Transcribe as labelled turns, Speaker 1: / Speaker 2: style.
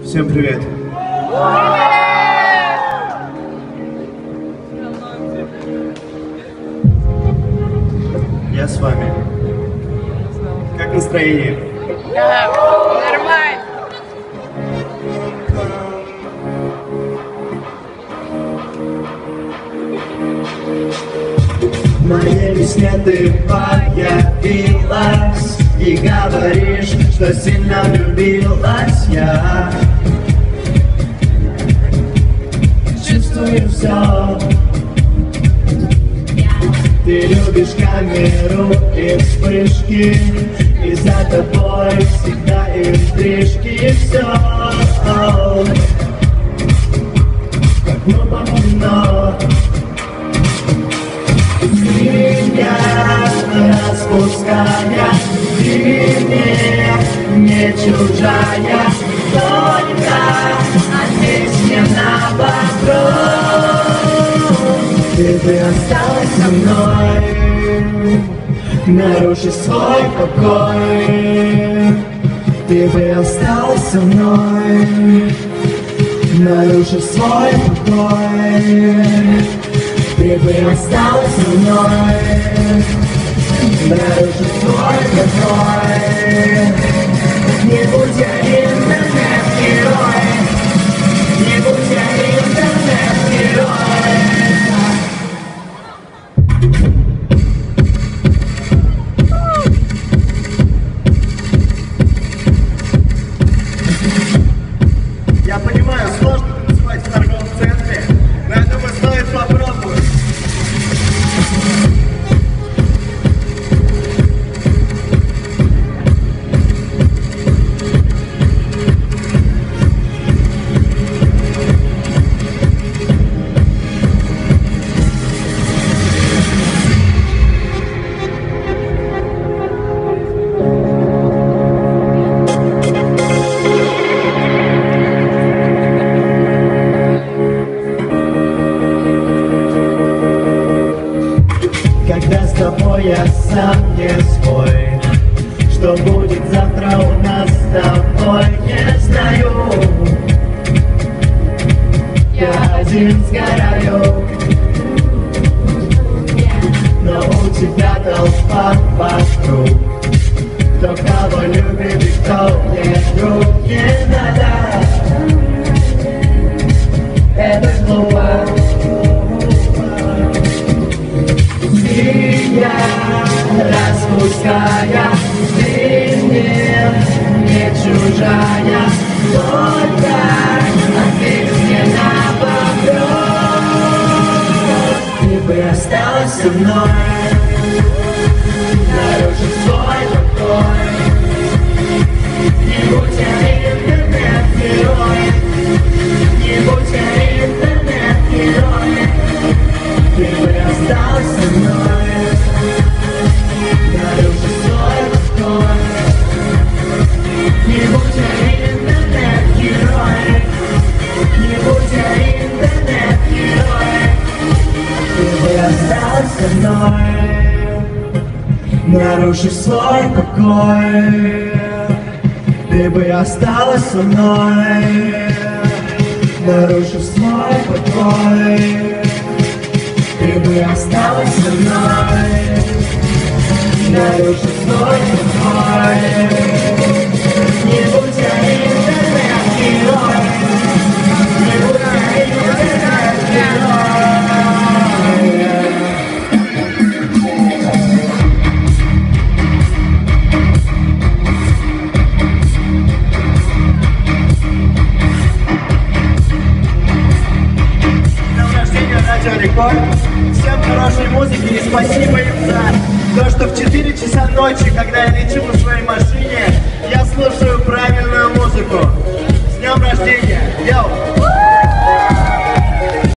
Speaker 1: Всем привет! Я с вами. Как настроение?
Speaker 2: Да, нормально.
Speaker 1: В моей весне ты появилась и говоришь, что сильно влюбилась я. Чувствую все. Ты любишь камеру и вспышки, и за тобой всегда интрижки. Все как глупо кино. Меня распуская, ты не чужая, только ответь мне на вопрос. Ты бы осталась со мной, нарушив свой покой. Ты бы осталась со мной, нарушив свой покой. Ты бы осталась со мной, нарушив свой покой. Не будь я интернет-герой, не будь я интернет-герой. Я понимаю, сложно танцевать в торговом центре, но я думаю, стоит попробовать. Когда с тобой я сам не свой, что будет завтра у нас с тобой, не знаю. Я один сгораю, но у тебя толпа вокруг. Кто кого любит и кто не друг, не надо. Это глупо. Меня распуская, ты не чужая, только ответь мне на вопрос. Ты бы осталась со мной, нарушив свой покой. Не будь я интернет-герой, не будь я интернет-герой. Ты бы осталась со мной, нарушив свой покой. Не будь я интернет-герой, не будь я интернет-герой. Ты бы осталась со мной, нарушив свой покой. Ты бы осталась со мной, нарушив свой покой. Ты бы осталась со мной, нарушив свой покой. Не будь я интернет-герой, не будь я интернет-герой. Радио Рекорд. Всем хорошей музыки и спасибо им за то, что в 4 часа ночи, когда я лечу на своей машине, я слушаю правильную музыку. С днем рождения! Йоу!